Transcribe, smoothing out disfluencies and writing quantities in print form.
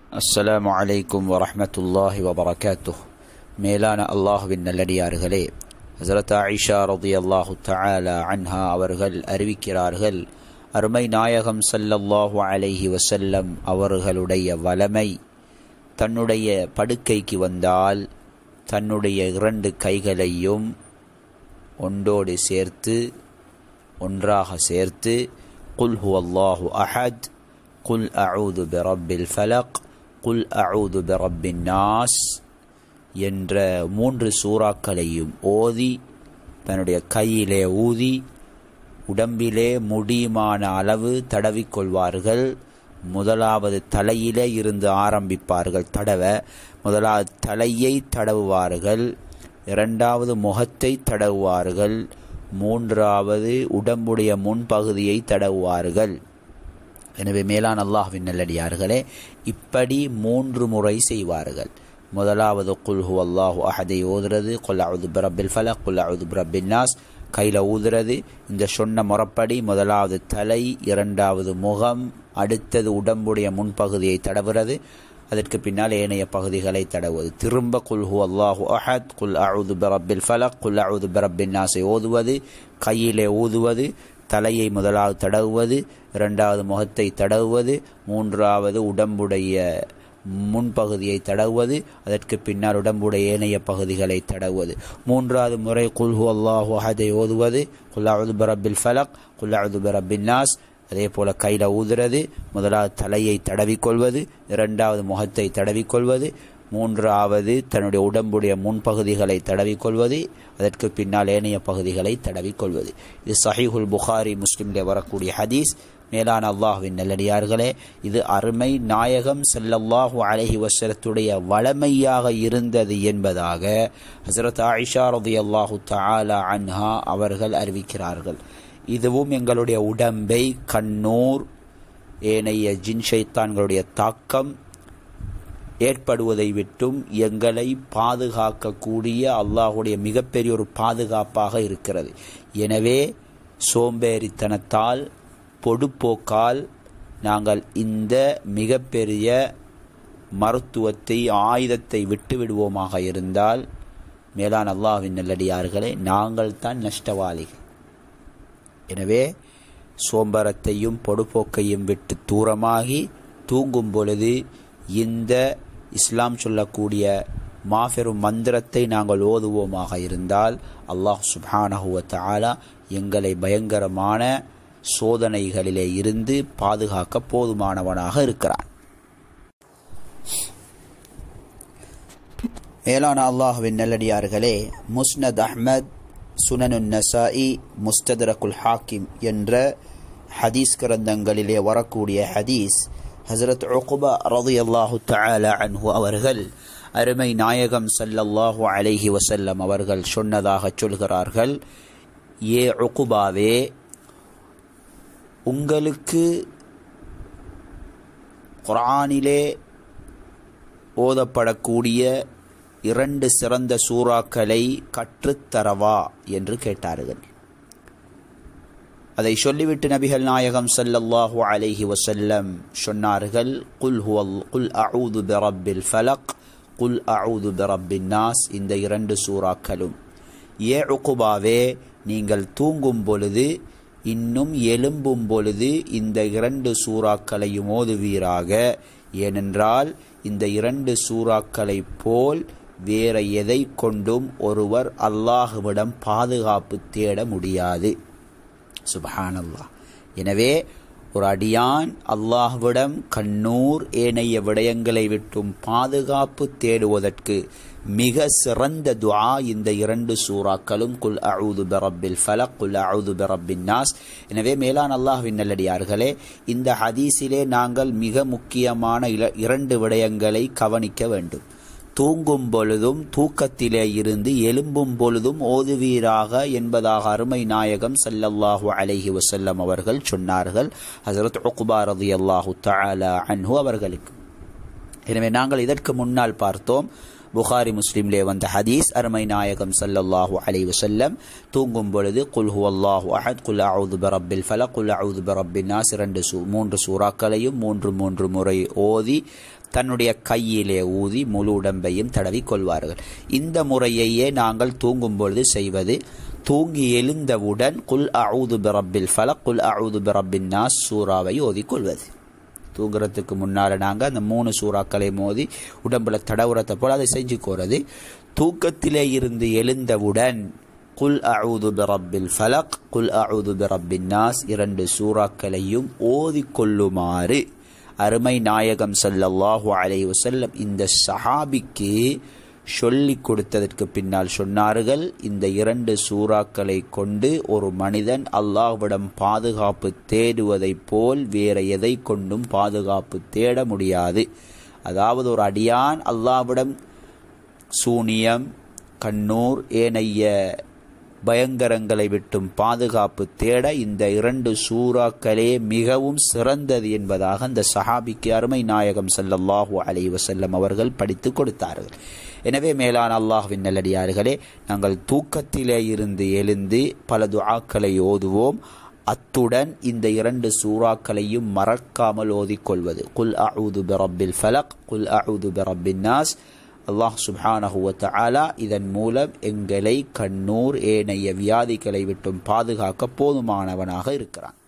அஸ்ஸலாமு அலைக்கும் வரஹ்மத்துல்லாஹி வபரகாத்துஹ். மேலான அல்லாஹ்வின் நல்லடியார்களே, ஹஸரத் ஆயிஷா ரலியல்லாஹு தஆலா அன்ஹா அவர்கள் அறிவிக்கிறார்கள், அருமை நாயகம் ஸல்லல்லாஹு அலைஹி வஸல்லம் அவர்களுடைய வலமை, தன்னுடைய படுக்கைக்கு வந்தால் தன்னுடைய 2 கைகளையும் ஒன்றோடு சேர்த்து ஒன்றாக சேர்த்து குல் ஹுவல்லாஹு அஹத், குல் அஊது பிரப்பில் ஃபலக், குல் அஊது பிரப்பின் நாஸ் என்ற 3 சூறாக்களையும் ஓதி தன்னுடைய கையிலே ஊதி உடம்பிலே முடியுமான அளவு தடவிக்கொள்வார்கள். முதலாவது தலையிலே இருந்து ஆரம்பிப்பார்கள் தடவ. முதலாவது தலையை தடவுவார்கள், 2வது முகத்தை தடவுவார்கள், 3வது உடம்புடைய முன்பகுதியை தடவுவார்கள். எனவே மேலான அல்லாஹ்வின் நல்லடியார்களே, இப்படி 3 முறை செய்வார்கள். முதலாவது குல் ஹுவல்லாஹு அஹதை ஓதுறது, குல் அஊது பிரப்பில் ஃபலக், குல் அஊது பிரப்பின் நாஸ் கையில் ஊதுறது. இந்த சொன்ன முறைப்படி முதலாவது தலை, 2வது முகம், அடுத்தது உடம்புடைய முன்பகுதியை தடவுறது, அதற்கு பின்னால் ஏனைய பகுதிகளை தடவுவது. திரும்ப குல் ஹுவல்லாஹு அஹத், குல் அஊது பிரப்பில் ஃபலக், குல் அஊது பிரப்பின் நாஸை ஓதுவது, கையிலே ஊதுவது, தலையை முதலாவது தடவுவது, 2வது முகத்தை தடவுவது, 3வது உடம்புடைய முன்பகுதியை தடவுவது, அதற்கு பின்னால் உடம்புடைய ஏனைய பகுதிகளை தடவுவது. 3வது முறை குல் ஹுவல்லாஹு அஹதை ஓதுவது, குல் அஊது பிரப்பில் ஃபலக், குல் அஊது பிரப்பின் நாஸ், அதே போல கையில் ஊதுறது. முதலாவது தலையை தடவிக்கொள்வது, 2வது முகத்தை தடவிக்கொள்வது, 3வது தன்னுடைய உடம்புடைய முன்பகுதிகளை தடவிக்கொள்வது, அதற்கு பின்னால் ஏனைய பகுதிகளை தடவிக்கொள்வது. இது சஹீஹுல் புகாரி முஸ்லிமிலே வரக்கூடிய ஹதீஸ். மேலான அல்லாஹ்வின் நல்லடியார்களே, இது அருமை நாயகம் ஸல்லல்லாஹு அலைஹி வஸல்லத்துடைய வளமையாக இருந்தது என்பதாக ஹஸரத் ஆயிஷா ரலியல்லாஹு தஆலா அன்ஹா அவர்கள் அறிவிக்கிறார்கள். இதுவும் எங்களுடைய உடம்பை கண்ணூர் ஏனைய ஜின் ஷைத்தான்களுடைய தாக்கம் ஏற்படுவதை விட்டும் எங்களை பாதுகாக்கக்கூடிய அல்லாஹுடைய மிகப்பெரிய ஒரு பாதுகாப்பாக இருக்கிறது. எனவே சோம்பேறித்தனத்தால், பொடுப்போக்கால் நாங்கள் இந்த மிகப்பெரிய மருத்துவத்தை, ஆயுதத்தை விட்டு விடுவோமாக இருந்தால், மேலான அல்லாஹ்வின் நல்லடியார்களே, நாங்கள் தான் நஷ்டவாளிகள். எனவே சோம்பரத்தையும் பொடுப்போக்கையும் விட்டு தூரமாகி தூங்கும் பொழுது இந்த இஸ்லாம் சொல்லக்கூடிய மாபெரும் மந்திரத்தை நாங்கள் ஓதுவோமாக இருந்தால், அல்லாஹ் சுப்ஹானஹு வ தஆலா எங்களை பயங்கரமான சோதனைகளிலே இருந்து பாதுகாக்க போதுமானவனாக இருக்கிறான். மேலான அல்லாஹ்வின் நல்லடியார்களே, முஸ்னத் அஹ்மத், சுனனுன் நசாஇ, முஸ்தத்ரகுல் ஹாக்கிம் என்ற ஹதீஸ் கிரந்தங்களிலே வரக்கூடிய ஹதீஸ், ஹஸரத் உக்பா ரலியல்லாஹு தஆலா அன்ஹு அவர்கள் அருமை நாயகம் ஸல்லல்லாஹு அலைஹி வஸல்லம் அவர்கள் சொன்னதாக சொல்கிறார்கள், ஏ உக்பாவே, உங்களுக்கு குர்ஆனிலே ஓதப்படக்கூடிய 2 சிறந்த சூறாக்களை கற்றுத்தரவா என்று கேட்டார்கள். அதை சொல்லிவிட்டு நபிகள் நாயகம் ஸல்லல்லாஹு அலைஹி வஸல்லம் சொன்னார்கள், குல் அஊது பிரப்பில் ஃபலக், குல் அஊது பிரப்பின் நாஸ், இந்த 2 சூறாக்களும். ஏ உக்பாவே, நீங்கள் தூங்கும் பொழுது இன்னும் எழும்பும் பொழுது இந்த 2 சூறாக்களையும் ஓதுவீராக. ஏனென்றால் இந்த 2 சூறாக்களை போல் வேற எதை கொண்டும் ஒருவர் அல்லாஹ்விடம் பாதுகாப்பு தேட முடியாது. சுப்ஹானல்லாஹ். எனவே ஒரு அடியான் அல்லாஹ்விடம் கண்ணூர் ஏனைய விடயங்களை விட்டும் பாதுகாப்பு தேடுவதற்கு மிக சிறந்த துஆ இந்த 2 சூறாக்களும், குல் அஊது பிரப்பில் ஃபலக், குல் அஊது பிரப்பின் நாஸ். எனவே மேலான அல்லாஹ்வின் நல்லடியார்களே, இந்த ஹதீஸிலே நாங்கள் மிக முக்கியமான 2 விடயங்களை கவனிக்க வேண்டும். தூங்கும் பொழுதும் தூக்கத்திலே இருந்து எழும்பும் பொழுதும் ஓதுவீராக என்பதாக அருமை நாயகம் ஸல்லல்லாஹு அலைஹி வஸல்லம் அவர்கள் சொன்னார்கள் ஹஸரத் உக்பா ரலியல்லாஹு தஆலா அன்ஹு அவர்களுக்கு. எனவே நாங்கள் இதற்கு முன்னால் பார்த்தோம், புகாரி முஸ்லிம்லே வந்த ஹதீஸ். அருமை நாயகம் ஸல்லல்லாஹு அலைஹி வஸல்லம் தூங்கும் பொழுது குல் ஹுவல்லாஹு அஹத், குல் அஊது பிரப்பில் ஃபலக், குல் அஊது பிரப்பின் நாஸ் 3 சூறாக்களையும் 3 முறை ஓதி தன்னுடைய கையிலே ஊதி முழு உடம்பையும் தடவி கொள்வார்கள். இந்த முறையையே நாங்கள் தூங்கும் பொழுது செய்வது. தூங்கி எழுந்தவுடன் குல் அஊது பிரப்பில் ஃபலக், குல் அஊது பிரப்பின் நாஸ் சூறாவை ஓதிக்கொள்வது. தூங்குறதுக்கு முன்னால் நாங்கள் அந்த 3 சூறாக்களை மோதி உடம்புல தடவுறத்தை போல் அதை செஞ்சுக்கோறது. தூக்கத்திலே இருந்து எழுந்தவுடன் குல் அஊது பிரப்பில் ஃபலக், குல் அஊது பிரப்பின் நாஸ் 2 சூறாக்களையும் ஓதிக்கொள்ளுமாறு அருமை நாயகம் ஸல்லல்லாஹு அலைஹி வஸல்லம் இந்த சஹாபிக்கு சொல்லி கொடுத்ததற்கு பின்னால் சொன்னார்கள், இந்த 2 சூறாக்களை கொண்டு ஒரு மனிதன் அல்லாஹ்விடம் பாதுகாப்பு தேடுவதைப் போல் வேற எதை கொண்டும் பாதுகாப்பு தேட முடியாது. அதாவது ஒரு அடியான் அல்லாஹ்விடம் சூனியம், கண்ணூர், ஏனைய பயங்கரங்களை விட்டும் பாதுகாப்பு தேட இந்த 2 சூறாக்களே மிகவும் சிறந்தது என்பதாக அந்த சஹாபிக்கு அருமை நாயகம் ஸல்லல்லாஹு அலைஹி வஸல்லம் அவர்கள் படித்து கொடுத்தார்கள். எனவே மேலான அல்லாஹ்வின் நல்லடியார்களே, நாங்கள் தூக்கத்திலே இருந்து எழுந்து பல துஆக்களை ஓதுவோம். அத்துடன் இந்த 2 சூறாக்களையும் மறக்காமல் ஓதிக்கொள்வது. குல் அஊது பிரப்பில் ஃபலக், குல் அஊது பிரப்பின் நாஸ். அல்லாஹ் சுப்ஹானஹு வ தஆலா இதன் மூலம் எங்களை கண்ணூர் ஏனைய வியாதிகளை விட்டும் பாதுகாக்க போதுமானவனாக இருக்கிறான்.